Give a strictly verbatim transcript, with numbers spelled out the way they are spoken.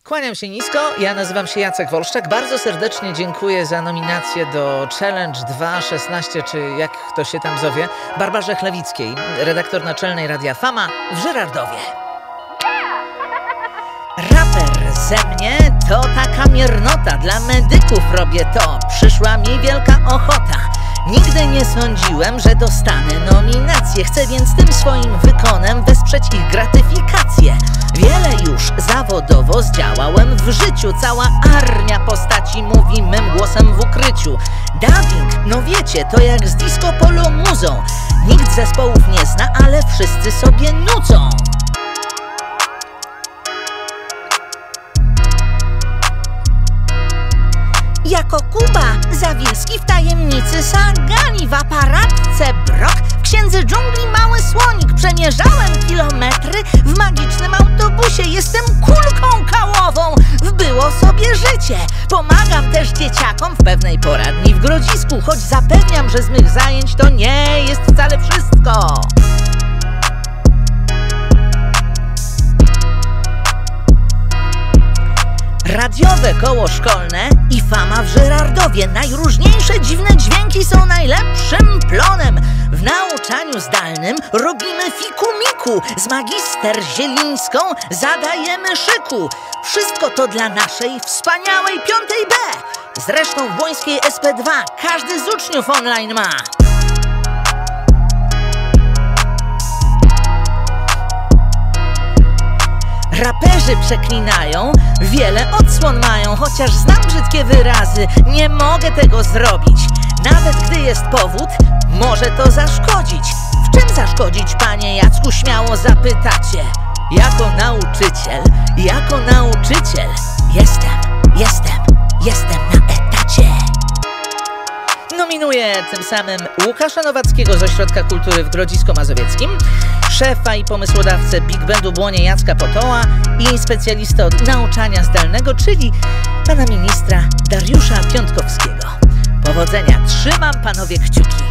Kłaniam się nisko, ja nazywam się Jacek Wolszczak. Bardzo serdecznie dziękuję za nominację do Challenge dwa szesnaście, czy jak to się tam zowie, Barbarze Chlewickiej, redaktor naczelnej Radia Fama w Żyrardowie. Raper ze mnie to taka miernota, dla medyków robię to, przyszła mi wielka ochota. Nigdy nie sądziłem, że dostanę nominację, chcę więc tym swoim wykonem wesprzeć ich gratyfikację. Wiele już zawodowo zdziałałem w życiu, cała armia postaci mówi mym głosem w ukryciu. Dubbing, no wiecie, to jak z disco polo muzą, nikt zespołów nie zna, ale wszyscy sobie nucą. Jako Kuba Zawilski w tajemnicy Sagani, w aparatce Brok, w księdze dżungli mały słonik. Przemierzałem kilometry w magicznym autobusie, jestem kulką kałową w było sobie życie. Pomagam też dzieciakom w pewnej poradni w Grodzisku, choć zapewniam, że z mych zajęć to nie jest wcale wszystko. Radiowe koło szkolne i Fama w Żyrardowie. Najróżniejsze dziwne dźwięki są najlepszym plonem. W nauczaniu zdalnym robimy fikumiku, z magister Zielińską zadajemy szyku. Wszystko to dla naszej wspaniałej piątej B. Zresztą w Błońskiej S P dwa każdy z uczniów online ma. Raperzy przeklinają, wiele odsłon mają, chociaż znam brzydkie wyrazy, nie mogę tego zrobić. Nawet gdy jest powód, może to zaszkodzić. W czym zaszkodzić, panie Jacku, śmiało zapytacie? Jako nauczyciel, jako nauczyciel jestem, jestem, jestem na etacie. Nominuję tym samym Łukasza Nowackiego z Ośrodka Kultury w Grodzisku-Mazowieckim, szefa i pomysłodawcę Big Bandu Błonie Jacka Potoła i specjalistę od nauczania zdalnego, czyli pana ministra Dariusza Piontkowskiego. Powodzenia, trzymam panowie kciuki.